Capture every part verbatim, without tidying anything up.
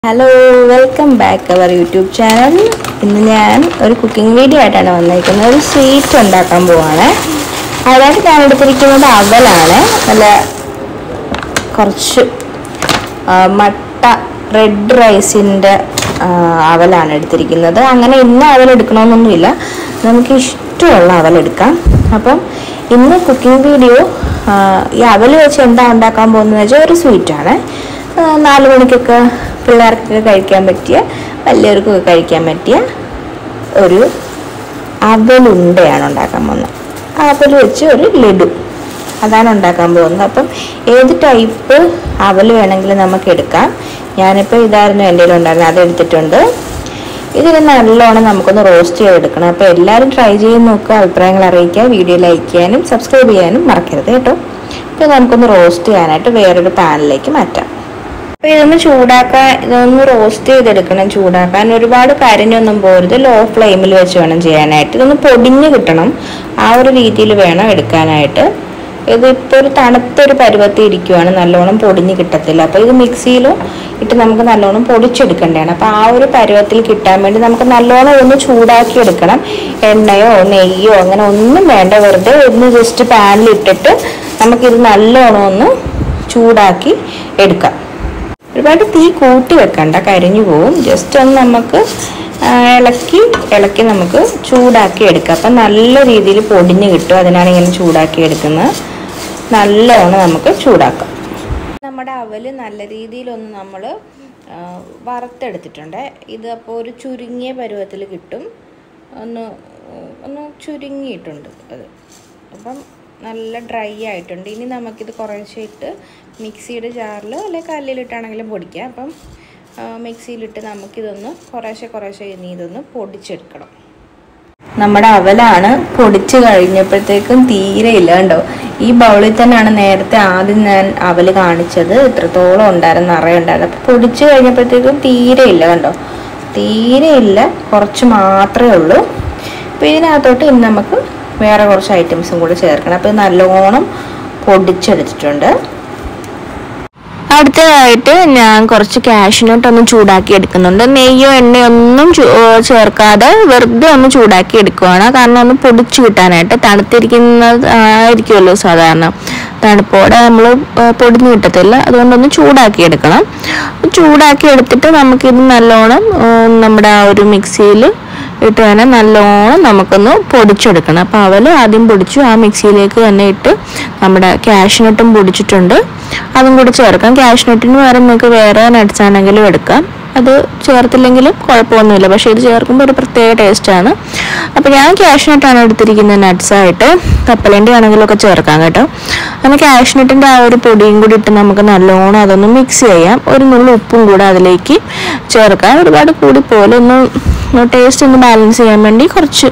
Hello, welcome back to our YouTube channel. ഇന്ന് ഞാൻ ഒരു കുക്കിംഗ് വീഡിയോ ആയിട്ടാണ് വന്നിരിക്കുന്നത്. ഒരു സ്വീറ്റ് ഉണ്ടാക്കാൻ പോവാണ്. അതിനായിട്ട് ഞാൻ എടുത്തിരിക്കുന്നത് അവലാണ്. നല്ല കുറച്ച് മട്ട റെഡ് റൈസിൻ്റെ അവലാണ് എടുത്തിരിക്കുന്നത്. അങ്ങനെ ഇന്ന് അവൽ എടുക്കണമെന്നൊന്നുമില്ല, നമുക്ക് ഇഷ്ടമുള്ള അവൽ എടുക്കാം. അപ്പം ഇന്ന് കുക്കിംഗ് വീഡിയോ ഈ അവൽ വെച്ച് എന്താ ഉണ്ടാക്കാൻ പോകുന്നതെന്ന് വെച്ചാൽ ഒരു സ്വീറ്റാണ്. നാല് മണിക്കൊക്കെ പിള്ളേർക്കൊക്കെ കഴിക്കാൻ പറ്റിയ, വലിയവർക്കൊക്കെ കഴിക്കാൻ പറ്റിയ ഒരു അവലുണ്ടയാണ് ഉണ്ടാക്കാൻ പോകുന്നത്. അവൽ വെച്ച് ഒരു ലഡു, അതാണ് ഉണ്ടാക്കാൻ പോകുന്നത്. അപ്പം ഏത് ടൈപ്പ് അവൽ വേണമെങ്കിലും നമുക്ക് എടുക്കാം. ഞാനിപ്പോൾ ഇതായിരുന്നു എൻ്റെ കയ്യിൽ ഉണ്ടായിരുന്നത്, അത് എടുത്തിട്ടുണ്ട്. ഇതിന് നല്ലോണം നമുക്കൊന്ന് റോസ്റ്റ് ചെയ്തെടുക്കണം. അപ്പോൾ എല്ലാവരും ട്രൈ ചെയ്ത് നോക്കുക, അഭിപ്രായങ്ങൾ അറിയിക്കുക, വീഡിയോ ലൈക്ക് ചെയ്യാനും സബ്സ്ക്രൈബ് ചെയ്യാനും മറക്കരുത് കേട്ടോ. അപ്പോൾ നമുക്കൊന്ന് റോസ്റ്റ് ചെയ്യാനായിട്ട് വേറൊരു പാനിലേക്ക് മാറ്റാം. അപ്പോൾ ഇതൊന്ന് ചൂടാക്കാൻ, ഇതൊന്ന് റോസ്റ്റ് ചെയ്തെടുക്കണം. ചൂടാക്കാൻ ഒരുപാട് കരിഞ്ഞൊന്നും പോരുത്, ലോ ഫ്ലെയിമിൽ വെച്ച് വേണം ചെയ്യാനായിട്ട്. ഇതൊന്ന് പൊടിഞ്ഞ് കിട്ടണം, ആ ഒരു രീതിയിൽ വേണം എടുക്കാനായിട്ട്. ഇതിപ്പോൾ ഒരു തണുത്തൊരു പരുവത്തിൽ ഇരിക്കുവാണ്, നല്ലോണം പൊടിഞ്ഞ് കിട്ടത്തില്ല. അപ്പോൾ ഇത് മിക്സിയിലും ഇട്ട് നമുക്ക് നല്ലോണം പൊടിച്ചെടുക്കേണ്ടതാണ്. അപ്പോൾ ആ ഒരു പരുവത്തിൽ കിട്ടാൻ വേണ്ടി നമുക്ക് നല്ലോണം ഒന്ന് ചൂടാക്കി എടുക്കണം. എണ്ണയോ നെയ്യോ അങ്ങനെ ഒന്നും വേണ്ട, വെറുതെ ഒന്ന് ജസ്റ്റ് പാനിലിട്ടിട്ട് നമുക്കിത് നല്ലോണം ഒന്ന് ചൂടാക്കി എടുക്കാം. ഒരുപാട് തീ കൂട്ടി വെക്കണ്ട, കരിഞ്ഞു പോവും. ജസ്റ്റ് ഒന്ന് നമുക്ക് ഇളക്കി ഇളക്കി നമുക്ക് ചൂടാക്കി എടുക്കാം. അപ്പം നല്ല രീതിയിൽ പൊടിഞ്ഞ് കിട്ടും, അതിനാണ് ഇങ്ങനെ ചൂടാക്കി എടുക്കുന്നത്. നല്ലോണം നമുക്ക് ചൂടാക്കാം. നമ്മുടെ അവൽ നല്ല രീതിയിലൊന്ന് നമ്മൾ വറുത്തെടുത്തിട്ടുണ്ട്. ഇത് അപ്പോൾ ഒരു ചുരുങ്ങിയ പരുവത്തിൽ കിട്ടും, ഒന്ന് ഒന്ന് ചുരുങ്ങിയിട്ടുണ്ട് അത്. അപ്പം നല്ല ഡ്രൈ ആയിട്ടുണ്ട്. ഇനി നമുക്കിത് കുറേശ്ശെ ഇട്ട് മിക്സിയുടെ ജാറിൽ അല്ലെങ്കിൽ കല്ലിലിട്ടാണെങ്കിലും പൊടിക്കാം. അപ്പം മിക്സിയിലിട്ട് നമുക്കിതൊന്ന് കുറേശ്ശെ കുറേശ്ശെ ഇനി ഇതൊന്ന് പൊടിച്ചെടുക്കണം. നമ്മുടെ അവലാണ് പൊടിച്ച് കഴിഞ്ഞപ്പോഴത്തേക്കും തീരെ ഇല്ല കണ്ടോ. ഈ ബൗളിൽ തന്നെയാണ് നേരത്തെ ആദ്യം ഞാൻ അവൽ കാണിച്ചത്, ഇത്രത്തോളം ഉണ്ടായിരുന്നു, നിറയുണ്ടായിരുന്നു. അപ്പോൾ പൊടിച്ച് കഴിഞ്ഞപ്പോഴത്തേക്കും തീരെ ഇല്ല കണ്ടോ, തീരെ ഇല്ല, കുറച്ച് മാത്രമേ ഉള്ളൂ. അപ്പോൾ ഇതിനകത്തോട്ട് ഇനി നമുക്ക് വേറെ കുറച്ച് ഐറ്റംസും കൂടി ചേർക്കണം. അപ്പോൾ നല്ലോണം പൊടിച്ചെടുത്തിട്ടുണ്ട്. അടുത്തതായിട്ട് ഞാൻ കുറച്ച് കാഷ്യൂനട്ട് ഒന്ന് ചൂടാക്കി എടുക്കുന്നുണ്ട്. നെയ്യോ എണ്ണയോ ഒന്നും ചേർക്കാതെ വെറുതെ ഒന്ന് ചൂടാക്കി എടുക്കുവാണ്, കാരണം ഒന്ന് പൊടിച്ചു കിട്ടാനായിട്ട്. തണുത്തിരിക്കുന്നത് ആയിരിക്കുമല്ലോ സാധാരണ, തണുപ്പോടെ നമ്മൾ പൊടിഞ്ഞു കിട്ടത്തില്ല, അതുകൊണ്ടൊന്ന് ചൂടാക്കി എടുക്കണം. ചൂടാക്കി എടുത്തിട്ട് നമുക്കിത് നല്ലോണം നമ്മുടെ ആ ഒരു മിക്സിയിൽ ഇട്ട് തന്നെ നല്ലോണം നമുക്കൊന്ന് പൊടിച്ചെടുക്കണം. അപ്പോൾ അവൽ ആദ്യം പൊടിച്ചു, ആ മിക്സിയിലേക്ക് തന്നെ ഇട്ട് നമ്മുടെ കാഷ്യൂനട്ടും പൊടിച്ചിട്ടുണ്ട്, അതും കൂടി ചേർക്കാം. കാഷ്യൂനട്ടിന് വേറെ നിങ്ങൾക്ക് വേറെ നട്ട്സ് ആണെങ്കിലും എടുക്കാം, അത് ചേർത്തില്ലെങ്കിലും കുഴപ്പമൊന്നുമില്ല. പക്ഷേ ഇത് ചേർക്കുമ്പോൾ ഒരു പ്രത്യേക ടേസ്റ്റാണ്. അപ്പോൾ ഞാൻ കാഷ്യൂനട്ടാണ് എടുത്തിരിക്കുന്നത് നട്ട്സായിട്ട്, കപ്പലണ്ടി ആണെങ്കിലും ഒക്കെ ചേർക്കാം കേട്ടോ. അങ്ങനെ കാഷ്യൂനട്ടിൻ്റെ ആ ഒരു പൊടിയും കൂടി ഇട്ട് നമുക്ക് നല്ലോണം അതൊന്ന് മിക്സ് ചെയ്യാം. ഒരു നുള്ളു ഉപ്പും കൂടെ അതിലേക്ക് ചേർക്കാം. ഒരുപാട് കൂടി പോലെ ഒന്ന് ടേസ്റ്റ് ഒന്ന് ബാലൻസ് ചെയ്യാൻ വേണ്ടി കുറച്ച്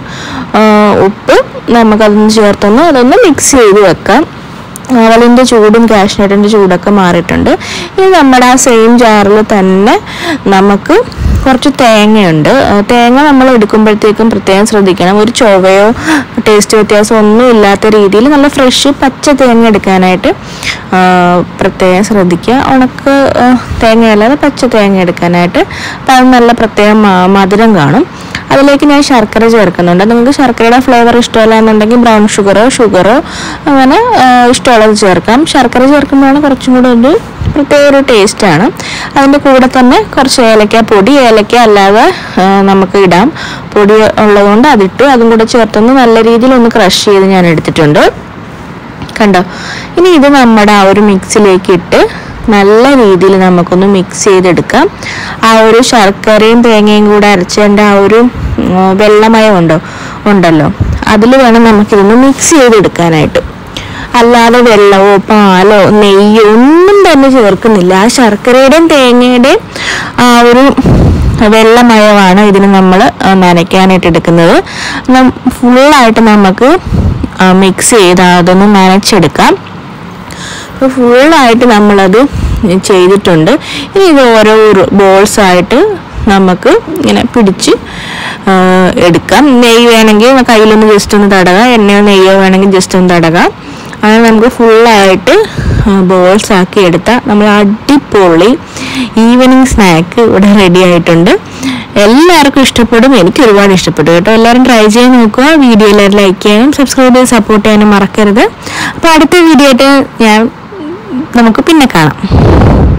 ഉപ്പ് നമുക്കതൊന്ന് ചേർത്തൊന്ന് അതൊന്ന് മിക്സ് ചെയ്ത് വെക്കാം. അവലിൻ്റെ ചൂടും കാഷ്യൂനട്ടിൻ്റെ ചൂടൊക്കെ മാറിയിട്ടുണ്ട്. ഇനി നമ്മുടെ ആ സെയിം ജാറിൽ തന്നെ നമുക്ക് കുറച്ച് തേങ്ങയുണ്ട്. തേങ്ങ നമ്മൾ എടുക്കുമ്പോഴത്തേക്കും പ്രത്യേകം ശ്രദ്ധിക്കണം, ഒരു ചൊവയോ ടേസ്റ്റ് വ്യത്യാസം ഒന്നും ഇല്ലാത്ത രീതിയിൽ നല്ല ഫ്രഷ് പച്ച തേങ്ങ എടുക്കാനായിട്ട് പ്രത്യേകം ശ്രദ്ധിക്കുക. ഉണക്ക് തേങ്ങയല്ലാതെ പച്ച തേങ്ങ എടുക്കാനായിട്ട്. അപ്പം അത് നല്ല പ്രത്യേകം മധുരം കാണും. അതിലേക്ക് ഞാൻ ശർക്കര ചേർക്കുന്നുണ്ട്. നിങ്ങൾക്ക് ശർക്കരയുടെ ഫ്ലേവർ ഇഷ്ടമല്ല എന്നുണ്ടെങ്കിൽ ബ്രൗൺ ഷുഗറോ ഷുഗറോ അങ്ങനെ ഇഷ്ടമുള്ളത് ചേർക്കാം. ശർക്കര ചേർക്കുമ്പോഴാണ് കുറച്ചും കൂടെ ഒരു പ്രത്യേക ഒരു ടേസ്റ്റാണ്. അതിൻ്റെ കൂടെ തന്നെ കുറച്ച് ഏലക്ക പൊടി, ഏലക്ക അല്ലാതെ നമുക്ക് ഇടാം, പൊടി ഉള്ളതുകൊണ്ട് അതിട്ട് അതും കൂടെ ചേർത്തൊന്ന് നല്ല രീതിയിൽ ഒന്ന് ക്രഷ് ചെയ്ത് ഞാൻ എടുത്തിട്ടുണ്ട് കണ്ടോ. ഇനി ഇത് നമ്മുടെ ആ ഒരു മിക്സിലേക്ക് ഇട്ട് നല്ല രീതിയിൽ നമുക്കൊന്ന് മിക്സ് ചെയ്തെടുക്കാം. ആ ഒരു ശർക്കരയും തേങ്ങയും കൂടെ അരച്ചതിൻ്റെ ആ ഒരു വെള്ളമയം ഉണ്ടോ ഉണ്ടല്ലോ അതിൽ വേണം നമുക്കിതൊന്ന് മിക്സ് ചെയ്തെടുക്കാനായിട്ട്. അല്ലാതെ വെള്ളമോ പാലോ നെയ്യോ ഒന്നും തന്നെ ചേർക്കുന്നില്ല. ആ ശർക്കരയുടെയും തേങ്ങയുടെയും ആ ഒരു വെള്ളമയമാണ് ഇതിന് നമ്മൾ നനയ്ക്കാനായിട്ട് എടുക്കുന്നത്. ഫുള്ളായിട്ട് നമുക്ക് മിക്സ് ചെയ്ത് അതൊന്ന് നനച്ചെടുക്കാം. അപ്പോൾ ഫുള്ളായിട്ട് നമ്മളത് ചെയ്തിട്ടുണ്ട്. ഇനി ഇത് ഓരോ ബോൾസായിട്ട് നമുക്ക് ഇങ്ങനെ പിടിച്ച് എടുക്കാം. നെയ്യ് വേണമെങ്കിൽ കയ്യിലൊന്ന് ജസ്റ്റ് ഒന്ന് തടകാം, എണ്ണയോ നെയ്യോ വേണമെങ്കിൽ ജസ്റ്റ് ഒന്ന് തടകാം. അങ്ങനെ നമുക്ക് ഫുള്ളായിട്ട് ബോൾസ് ആക്കി എടുത്ത നമ്മൾ അടിപൊളി ഈവനിങ് സ്നാക്ക് ഇവിടെ റെഡി ആയിട്ടുണ്ട്. എല്ലാവർക്കും ഇഷ്ടപ്പെടും, എനിക്ക് ഒരുപാട് ഇഷ്ടപ്പെട്ടു കേട്ടോ. എല്ലാവരും ട്രൈ ചെയ്ത് നോക്കുക. വീഡിയോ എല്ലാവരും ലൈക്ക് ചെയ്യാനും സബ്സ്ക്രൈബ് ചെയ്ത് സപ്പോർട്ട് ചെയ്യാനും മറക്കരുത്. അപ്പോൾ അടുത്ത വീഡിയോ ആയിട്ട് ഞാൻ നമുക്ക് പിന്നെ കാണാം.